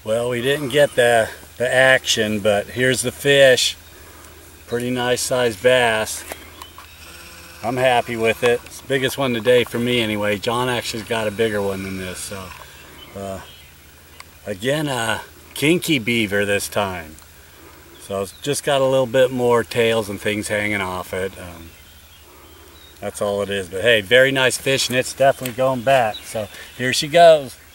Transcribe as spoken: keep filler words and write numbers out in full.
Well, we didn't get the, the action, but here's the fish. Pretty nice sized bass. I'm happy with it. It's the biggest one today for me anyway. John actually's got a bigger one than this. So uh, again, uh, kinky beaver this time. So it's just got a little bit more tails and things hanging off it. Um, that's all it is. But hey, very nice fish, and it's definitely going back. So here she goes.